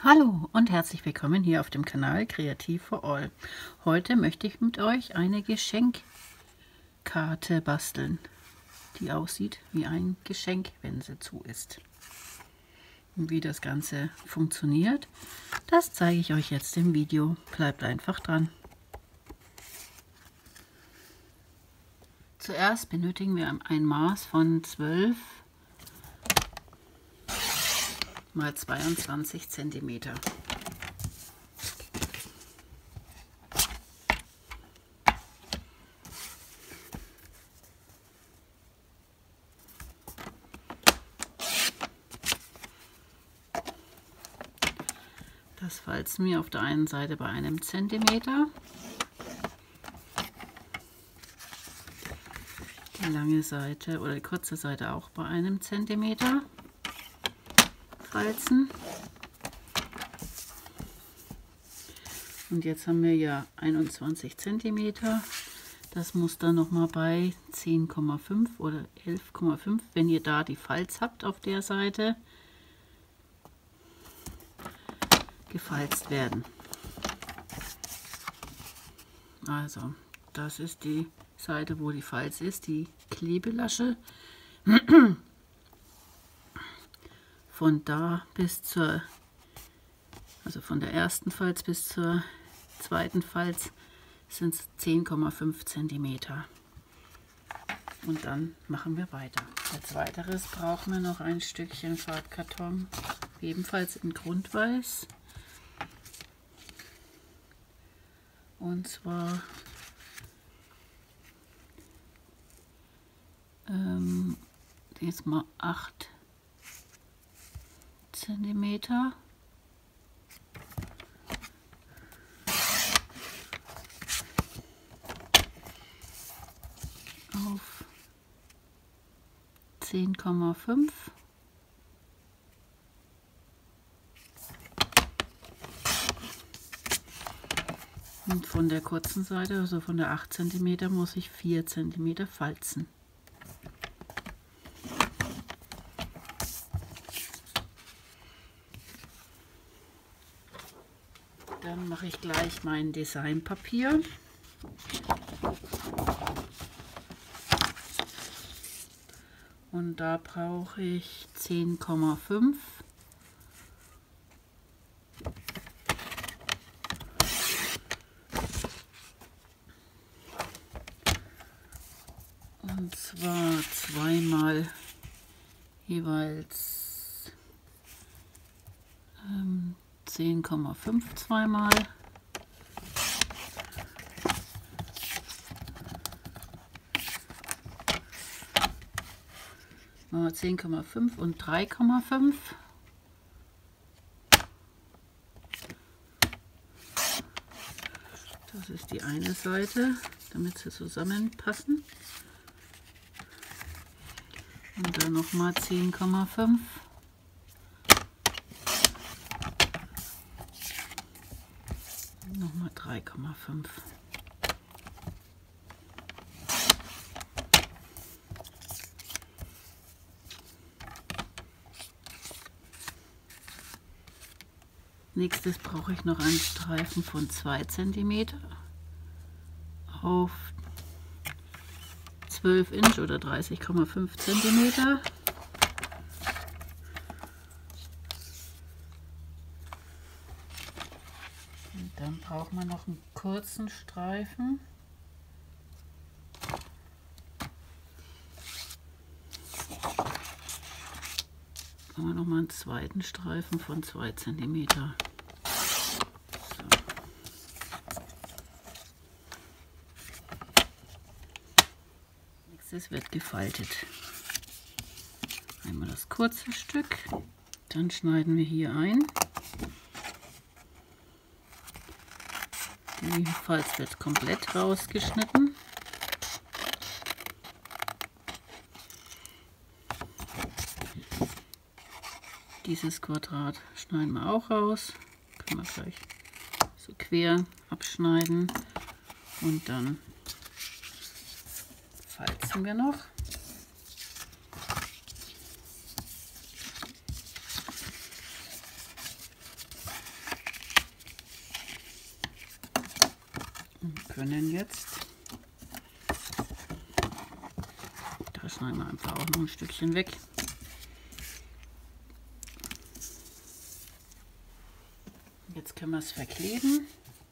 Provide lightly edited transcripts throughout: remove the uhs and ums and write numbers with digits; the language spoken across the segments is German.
Hallo und herzlich willkommen hier auf dem Kanal Kreativ for All. Heute möchte ich mit euch eine Geschenkkarte basteln, die aussieht wie ein Geschenk, wenn sie zu ist. Und wie das Ganze funktioniert, das zeige ich euch jetzt im Video. Bleibt einfach dran. Zuerst benötigen wir ein Maß von 12 mal 22 cm. Das falzen wir auf der einen Seite bei 1 cm. Die lange Seite oder die kurze Seite auch bei 1 cm falzen. Und jetzt haben wir ja 21 cm. Das muss dann nochmal bei 10,5 oder 11,5, wenn ihr da die Falz habt auf der Seite, gefalzt werden. Also, das ist die Seite, wo die Falz ist, die Klebelasche. Von da bis zur, also von der ersten Falz bis zur zweiten Falz sind es 10,5 cm. Und dann machen wir weiter. Als weiteres brauchen wir noch ein Stückchen Farbkarton, ebenfalls in Grundweiß. Und zwar jetzt mal 8 cm. Auf 10,5. Und von der kurzen Seite, also von der 8 cm, muss ich 4 cm falzen. Dann mache ich gleich mein Designpapier. Und da brauche ich 10,5. Und zwar zweimal jeweils 10,5 zweimal. Machen wir 10,5 und 3,5. Das ist die eine Seite, damit sie zusammenpassen. Und dann nochmal 10,5. Nochmal 3,5. Nächstes brauche ich noch einen Streifen von 2 cm auf 12 Inch oder 30,5 cm. Und dann braucht man noch einen kurzen Streifen. Machen wir noch mal einen zweiten Streifen von 2 cm. So. Nächstes wird gefaltet. Einmal das kurze Stück, dann schneiden wir hier ein. Die Falz wird komplett rausgeschnitten. Dieses Quadrat schneiden wir auch raus. Können wir gleich so quer abschneiden. Und dann falzen wir noch. können jetzt. Da schneiden wir einfach auch noch ein Stückchen weg. Jetzt können wir es verkleben.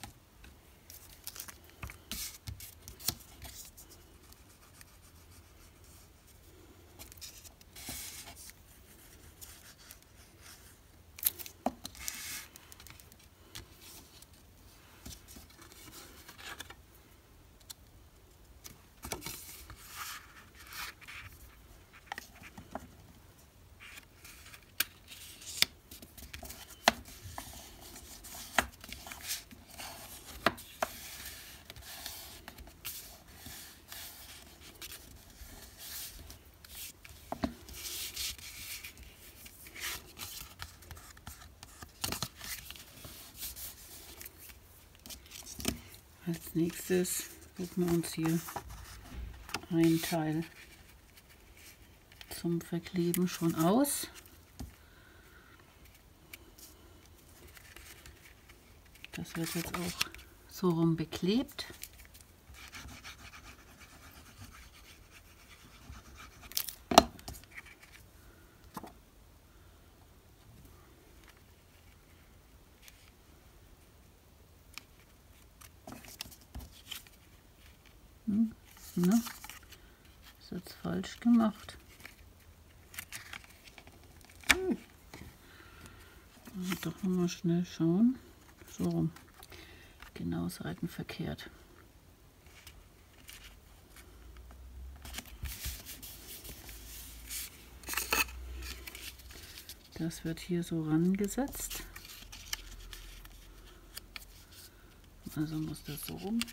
Als nächstes suchen wir uns hier ein Teil zum Verkleben schon aus. Das wird jetzt auch so rum beklebt. Ne? Ist jetzt falsch gemacht. Also doch nochmal schnell schauen. So rum. Genau seitenverkehrt. Das wird hier so rangesetzt. Also muss das so rum.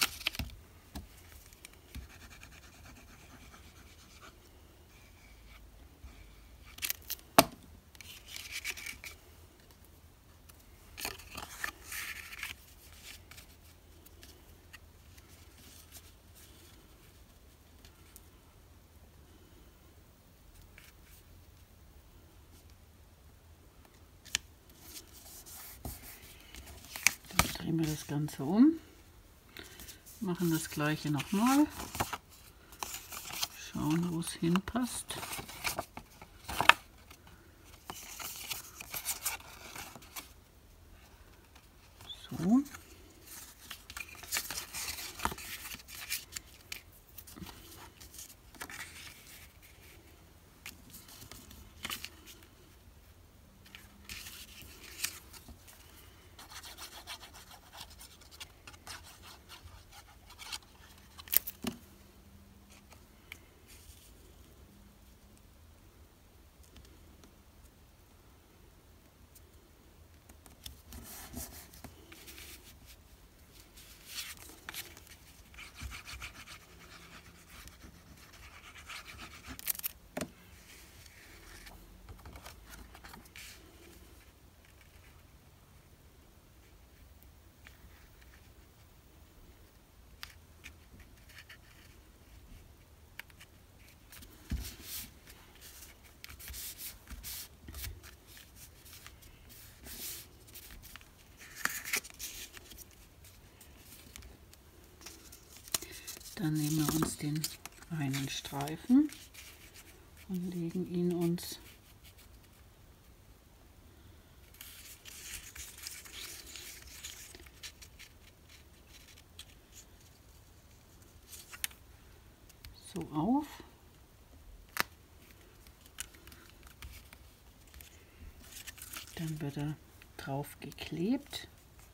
Drehen wir das Ganze um, machen das gleiche nochmal, schauen, wo es hinpasst. So. Dann nehmen wir uns den einen Streifen und legen ihn uns so auf. Dann wird er drauf geklebt.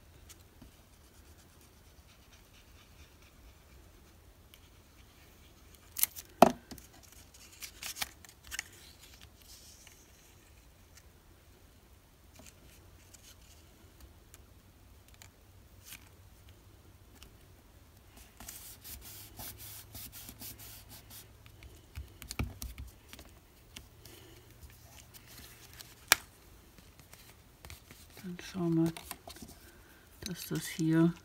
Dann schauen wir, dass das hier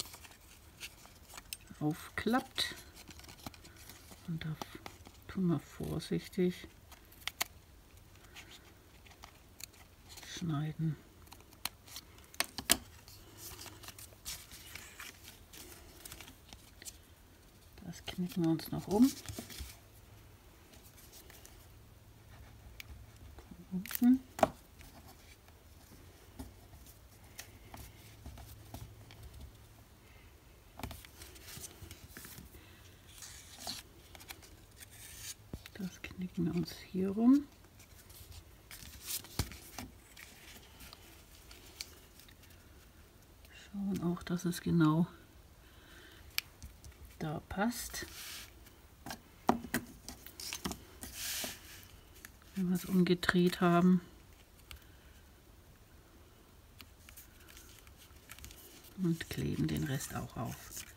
aufklappt. Und da tun wir vorsichtig schneiden. Knicken wir uns noch um. Von unten. Das knicken wir uns hier rum. Schauen auch, dass es genau da passt. Wenn wir es umgedreht haben. Und kleben den Rest auch auf.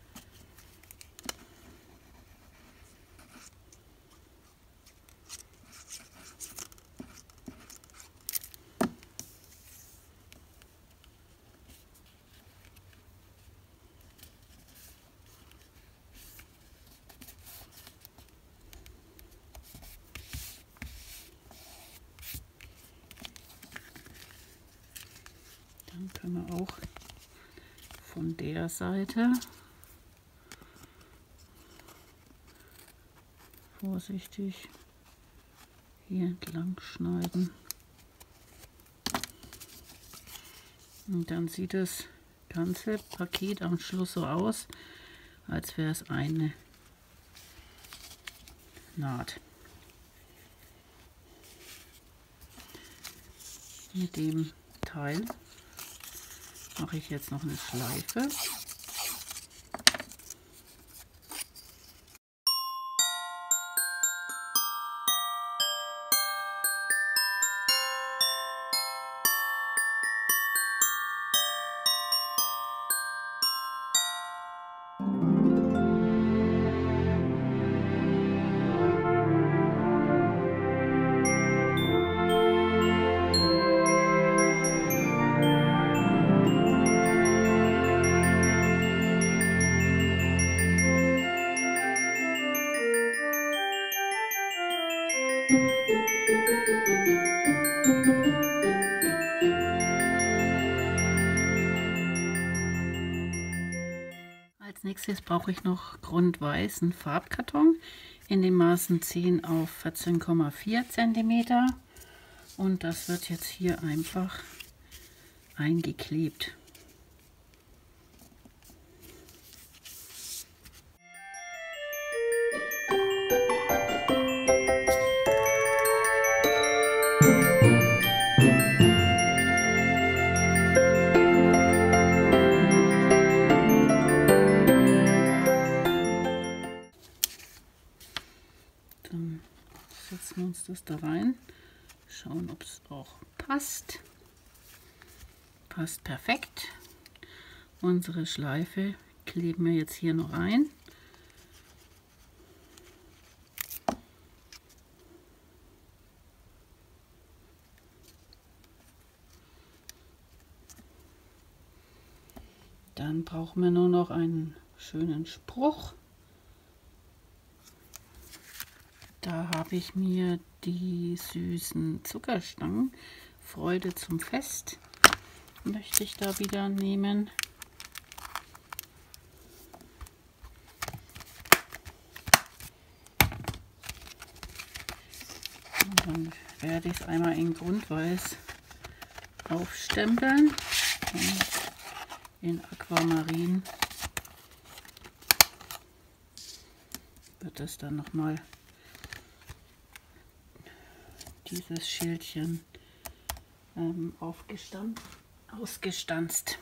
Dann können wir auch von der Seite vorsichtig hier entlang schneiden. Und dann sieht das ganze Paket am Schluss so aus, als wäre es eine Naht. Mit dem Teil mache ich jetzt noch eine Schleife. Als nächstes brauche ich noch grundweißen Farbkarton in den Maßen 10 auf 14,4 cm und das wird jetzt hier einfach eingeklebt. Dann setzen wir uns das da rein, schauen, ob es auch passt. Passt perfekt. Unsere Schleife kleben wir jetzt hier noch ein. Dann brauchen wir nur noch einen schönen Spruch. Da habe ich mir die süßen Zuckerstangen Freude zum Fest möchte ich da wieder nehmen. Und dann werde ich es einmal in Grundweiß aufstempeln und in Aquamarin wird es dann nochmal dieses Schildchen ausgestanzt.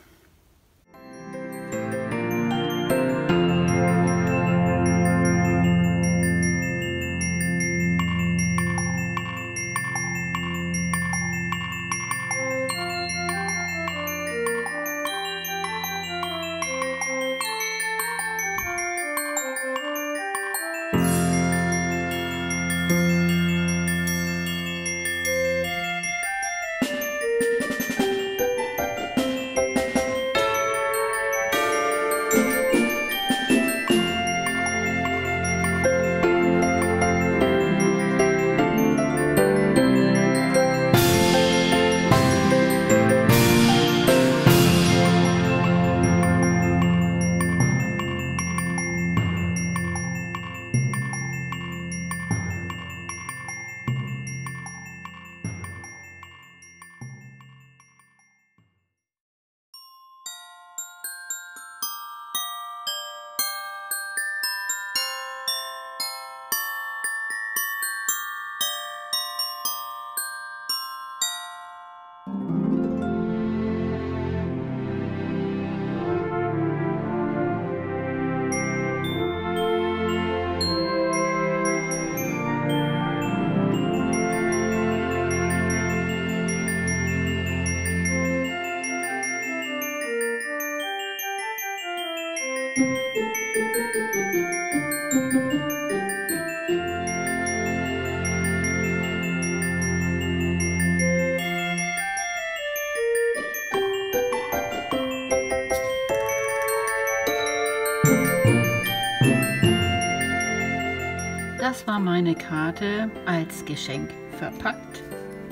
Das war meine Karte als Geschenk verpackt.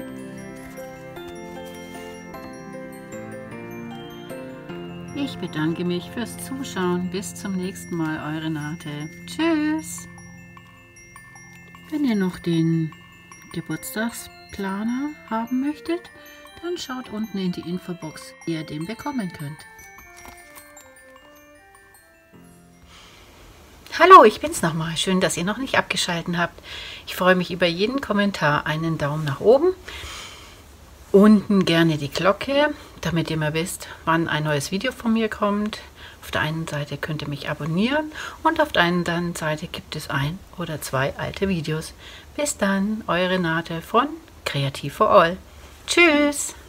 Ich bedanke mich fürs Zuschauen. Bis zum nächsten Mal, eure Nate. Tschüss! Wenn ihr noch den Geburtstagsplaner haben möchtet, dann schaut unten in die Infobox, wie ihr den bekommen könnt. Hallo, ich bin's nochmal. Schön, dass ihr noch nicht abgeschaltet habt. Ich freue mich über jeden Kommentar, einen Daumen nach oben. Unten gerne die Glocke, damit ihr mal wisst, wann ein neues Video von mir kommt. Auf der einen Seite könnt ihr mich abonnieren und auf der anderen Seite gibt es 1 oder 2 alte Videos. Bis dann, eure Nate von Creative for All. Tschüss!